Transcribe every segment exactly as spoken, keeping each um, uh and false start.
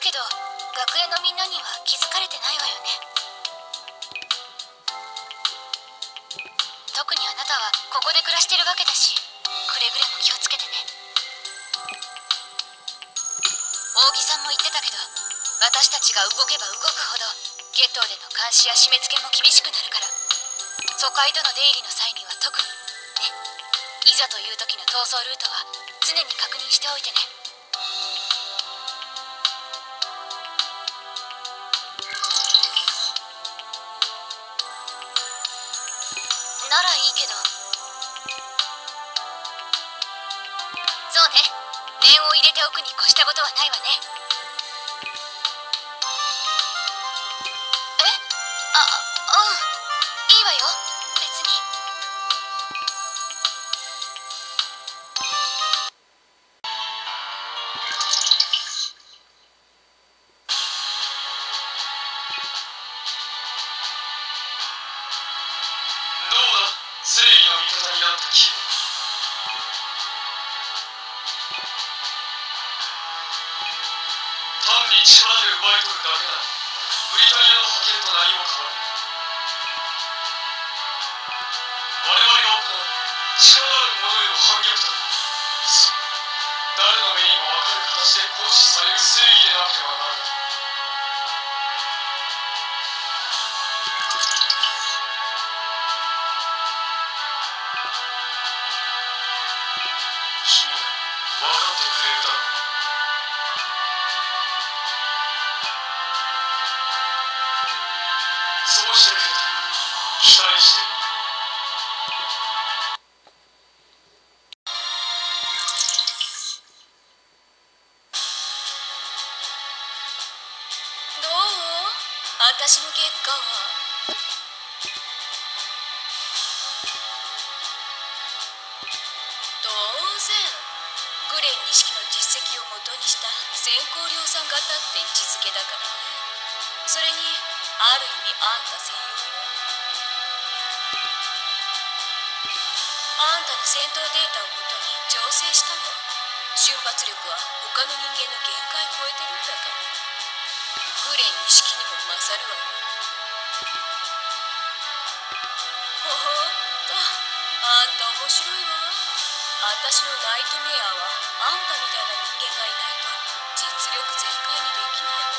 けど学園のみんなには気づかれてないわよね。特にあなたはここで暮らしてるわけだし、くれぐれも気をつけてね。扇さんも言ってたけど、私たちが動けば動くほどゲットーでの監視や締め付けも厳しくなるから、疎開との出入りの際には特にね。いざという時の逃走ルートは常に確認しておいてね。ならいいけど。そうね、念を入れておくに越したことはないわね。え？あ、うん、いいわよ、別に。 どうだ、正義の味方になった気分。単に力で奪い取るだけならブリタニアの覇権と何も変わらない。我々が行う力ある者への反逆だ。そう、誰の目にも分かる形で行使される正義でなければならない。君が分かってくれるだろう。そうしてくれと期待している。 どう？私の結果は。当然グレン錦の実績をもとにした先行量産型って位置づけだからね。それにある意味あんた専用よ。あんたの戦闘データをもとに調整したの。瞬発力は他の人間の限界超えてるんだから。グレン錦にも勝るわよ。ほほんと、あんた面白いわ。私のナイトメアはあんたみたいな人間がいないと実力全開にできないわ。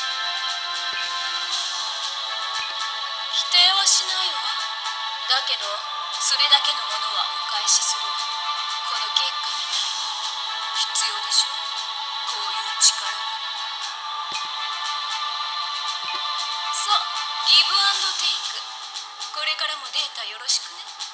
否定はしないわ。だけどそれだけのものはお返しする。この結果みたいに必要でしょ、こういう力が。そう、ギブアンドテイク。これからもデータよろしくね。